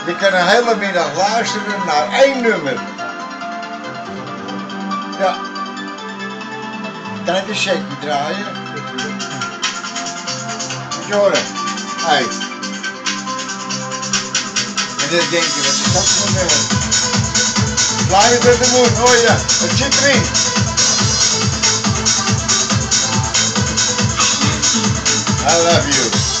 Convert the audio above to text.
Je kan een hele middag luisteren naar één nummer. Ja. Kan ik een shaky draaien? Moet je horen? Hey. En dan denk je, wat is dat voor een nummer? Fly with the moon, hoor je? Een zit erin. I love you.